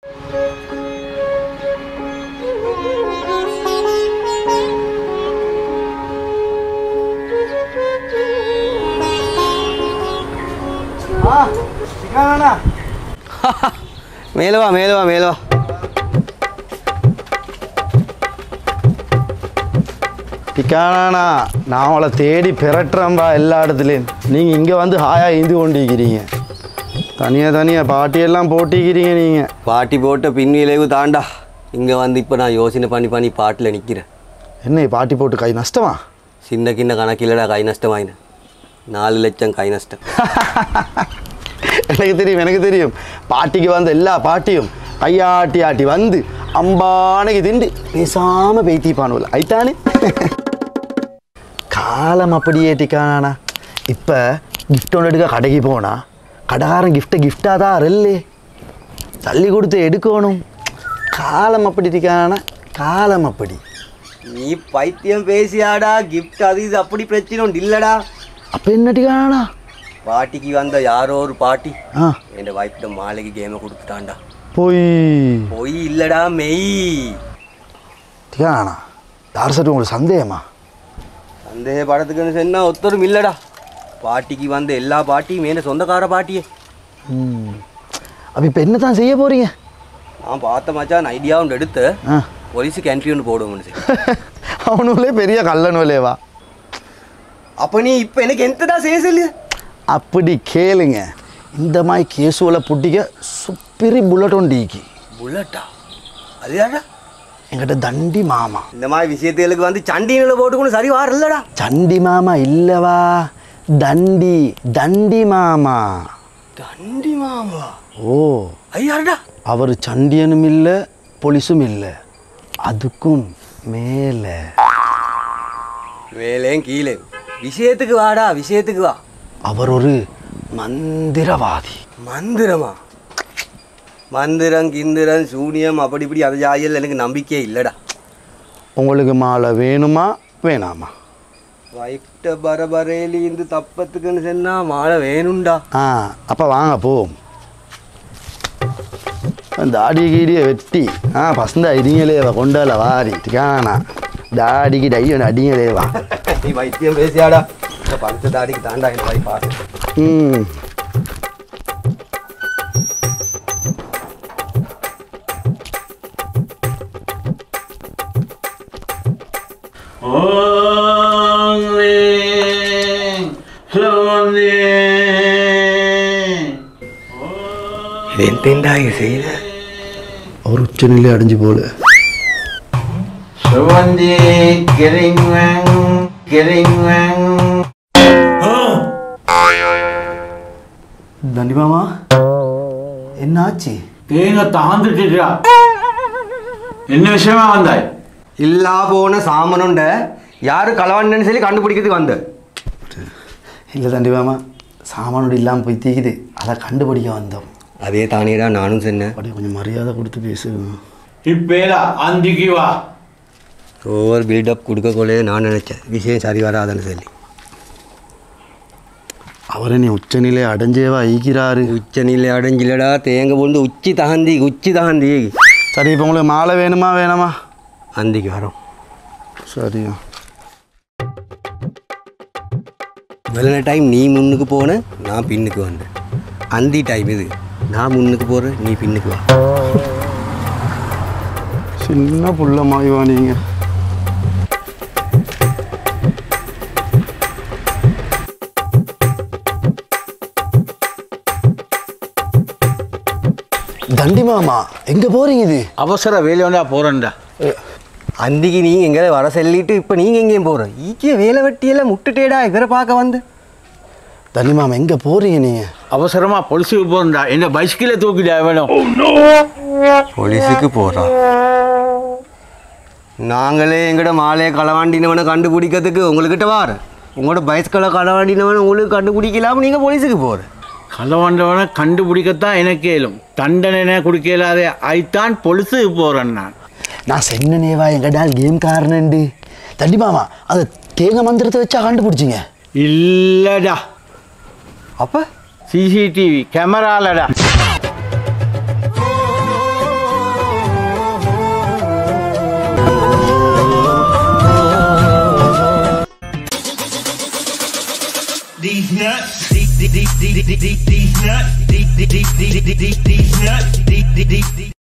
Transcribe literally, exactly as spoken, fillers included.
மேலே வா மேலே வா மேலே வா டிக்கானா நான் அவளை தேடி பெறட்டுறேன்பா எல்லா இடத்துலையும். நீங்கள் இங்கே வந்து ஹாயாக இந்து கொண்டிருக்கிறீங்க, தனியாக தனியாக பாட்டியெல்லாம் போட்டிக்கிறீங்க. நீங்கள் பாட்டி போட்ட பின் விளைவு தாண்டா இங்கே வந்து இப்போ நான் யோசனை பண்ணி பண்ணி பாட்டில் நிற்கிறேன். என்ன பாட்டி போட்டு கை நஷ்டமா? சின்ன கிண்ண கணக்கில்லடா கை நஷ்டமாயின. நாலு லட்சம் கை நஷ்டம். எனக்கு தெரியும் எனக்கு தெரியும். பாட்டிக்கு வந்த எல்லா பாட்டியும் கையாட்டி ஆட்டி வந்து அம்பானைக்கு திண்டு பேசாமல் பெய்த்திப்பானுல ஐத்தானே. காலம் அப்படியே டிக்கானா. இப்போ கிஃப்ட் ஒன்று எடுக்க கடைக்கு போனால் கடைக்காரன் கிஃப்ட்டை கிஃப்டாக தான் ரெல்லே தள்ளி கொடுத்து எடுக்கணும். காலம் அப்படி டிக்கானா, காலம் அப்படி. நீ பைத்தியம் பேசியாடா. கிஃப்ட் அது இது அப்படி பிரச்சனை உண்டு இல்லைடா. அப்போ என்ன டிக்கானா? பாட்டிக்கு வந்த யாரோ ஒரு பாட்டி ஆ என் வைஃப்ட மாலைக்கு கேமை கொடுத்துட்டான்டா. போய் போய் இல்லைடா மெய். டிக்கானா யார் சார் உங்களுக்கு சந்தேகமா? சந்தேக படத்துக்குன்னு சொன்னால் ஒத்தரும் இல்லைடா. பாட்டிக்கு வந்த எல்லா பாட்டியும் என்ன சொந்தக்கார பாட்டியே. ம் அப்போ இப்போ என்ன தான் செய்ய போகிறீங்க? நான் பார்த்த மச்சான் ஐடியா ஒன்று எடுத்து போலீஸுக்கு என்ட்ரி ஒன்று போடுவோம்னு சொல்லி. அவனுங்களே பெரிய கல்லனுலேவா? அப்போ நீ இப்போ எனக்கு எந்தடா செய்ய சொல்லு. அப்படி கேளுங்க, இந்த மாதிரி கேஸுவில் புட்டிக்க சுப்பிரி புல்லட் ஒண்டிக்கு. புல்லட்டா? அது யாரா? என்கிட்ட தண்டி மாமா. இந்த மாதிரி விஷயத்துகளுக்கு வந்து சண்டினில் போட்டுக்கணும் சரி வார இல்லைடா. சண்டி மாமா இல்லவா, தண்டி தண்டி மாமா. தண்டி மாமா? ஓ ஐயாடா. அவர் சண்டியனும் இல்லை போலீஸும் இல்லை, அதுக்கும் மேலே. வேலையும் கீழே. விஷயத்துக்கு வாடா, விஷயத்துக்கு வா. அவர் ஒரு மந்திரவாதி. மந்திரமா? மந்திரம் கிந்திரம் சூனியம் அப்படி இப்படி அது ஜாயல் எனக்கு நம்பிக்கையே இல்லைடா. உங்களுக்கு மாலை வேணுமா வேணாமா? வைஃப்ட பரபரேலி இந்த தப்பத்துக்குன்னு சொன்னால் மாலை வேணும்டா. ஆ அப்போ வாங்க போவோம். தாடி கீடியை வெட்டி ஆ பசந்தா இடிங்கலேவா கொண்டால வாரி டிக்கானா. தாடிக்கு டை ஒன்று அடிங்கலேவா. நீ வைத்தியம் பேசியாடா. படுத்த தாடிக்கு தாண்டா என் வாய் பாரு. ம் எந்தா இது செய்யல. அவர் உச்சநிலை அடைஞ்சு போல. Sewwandi getting wang getting wang. தண்டி மாமா என்ன ஆச்சு? தேங்க தாந்துட்டா. என்ன விஷயமா வந்தாய்? இல்லா போன சாமனுண்ட யாரு களவாண்டன்னு சொல்லி கண்டுபிடிக்கிறதுக்கு வந்த. இல்லை தண்டி மாமா, சாமானோடு இல்லாமல் போய் தீக்குது, அதை கண்டுபிடிக்க வந்தோம். அதே தானேடா நானும் சொன்னேன். அப்படியே கொஞ்சம் மரியாதை கொடுத்து பேசுவேன். இப்பேடா அந்திக்கு வா. ஓவர் பில்டப் கொடுக்கக்கொள்ளே நான் நினச்சேன் விஷயம் சரி வராதுன்னு சொல்லி. அவரை நீ உச்சநிலை அடைஞ்சேவா ஈக்கிறாரு. உச்சநிலை அடைஞ்சிலடா தேங்க போண்டு உச்சி தகந்தி உச்சி தகந்தி. சரி இப்போ உங்களுக்கு மாலை வேணுமா வேணாமா? அந்திக்கு வரோம். சரியா வெள்ள டைம் நீ முன்னுக்கு போன நான் பின்னுக்கு வந்தேன். அந்தி டைம் இது, நான் முன்னுக்கு போகிறேன் நீ பின்னுக்கு வா. சின்ன புள்ள மாய்வா நீங்க. தண்டி மாமா எங்க போறீங்க? இது அவசர வேலையோண்டா போறேன்டா. அந்திக்கு நீ எங்கே வர சொல்லிட்டு இப்போ நீங்கள் எங்கேயும் போகிற ஈக்கிய வேலை வெட்டியெல்லாம் முட்டுட்டேடா இவரை பார்க்க வந்து. தண்டி மாமா எங்க போறீங்க நீங்க? அவசரமா போலீஸுக்கு போறேன்டா. என்ன பைஸ்கில தூக்கிட்டா வேணும். போலீஸுக்கு போகிறோம். நாங்களே எங்கட மாலையை களவாண்டினவனை கண்டுபிடிக்கிறதுக்கு உங்கள்கிட்ட வார. உங்களோட பைஸ்களை களவாண்டினவனை உங்களுக்கு கண்டுபிடிக்கலாமல் நீங்கள் போலீஸுக்கு போகிற. களவாண்டவனை கண்டுபிடிக்கத்தான் எனக்கு இயலும். தண்டனை கொடுக்கலாதே ஆய்த்தான் பொலிசுக்கு போகிறேன் நான். நான் சென்னனேவா எங்கடால் கேம் காரணண்டு. தண்டி மாமா அதை தேங்க மந்திரத்தை வச்சா கண்டுபிடிச்சிங்க? இல்லைடா. அப்போ சிசிடிவி கேமராலடா. These nuts, these nuts, these nuts, these nuts, these nuts, these nuts, these nuts.